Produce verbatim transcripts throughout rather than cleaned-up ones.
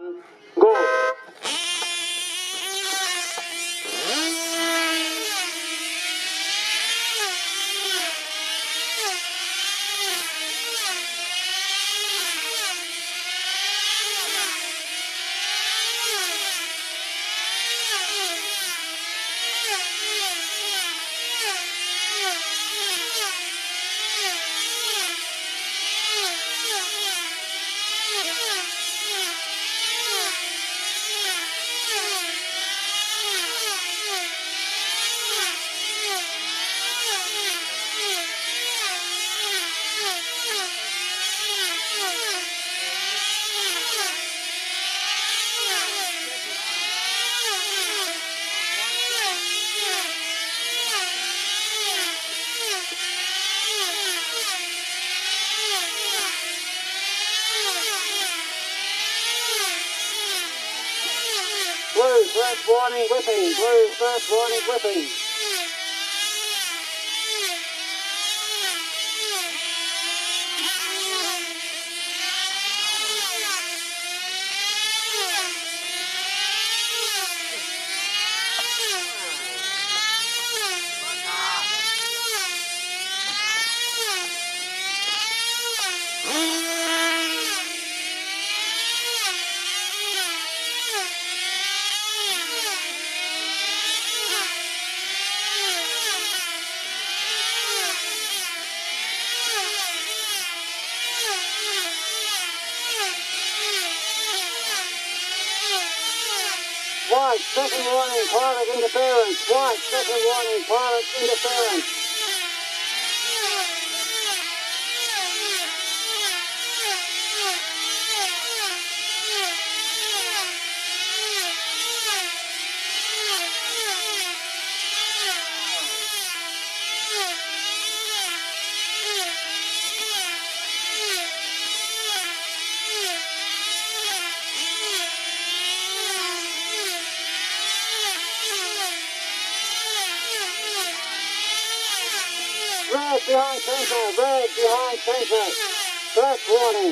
one, go. Blue, first warning, whipping. Blue, first warning, whipping. White, second warning, pilot interference. White, second warning, pilot interference. Red behind centre, red behind centre. Black warning.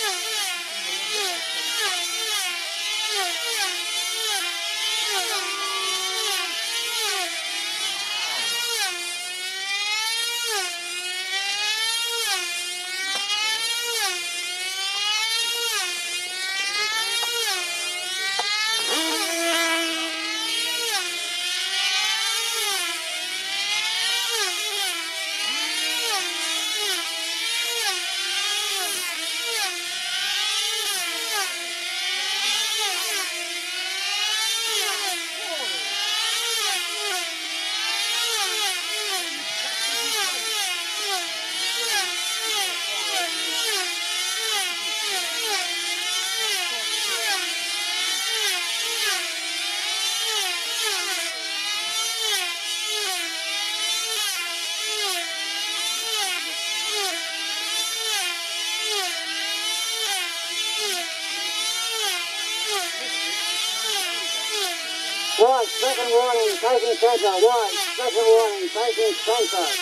White, second warning, taking centre. White, second warning, taking centre.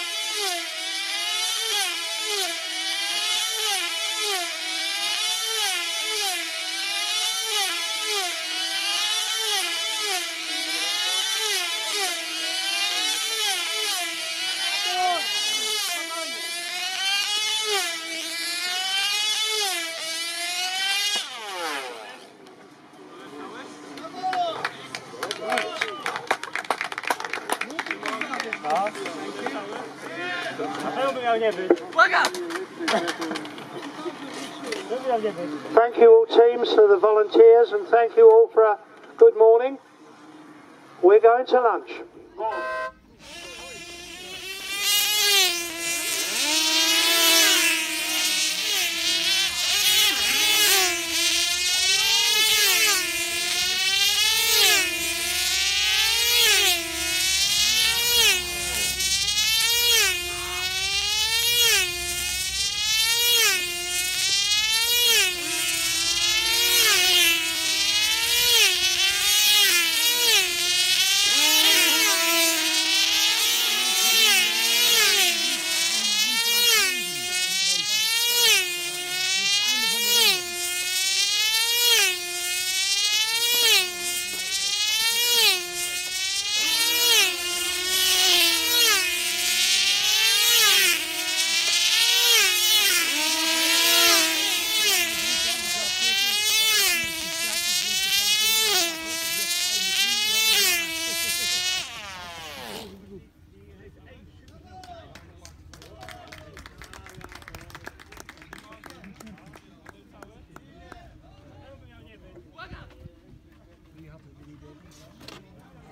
Thank you all teams for the volunteers and thank you all for a good morning. We're going to lunch.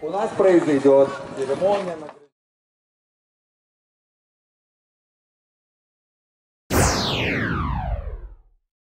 У нас произойдет церемония.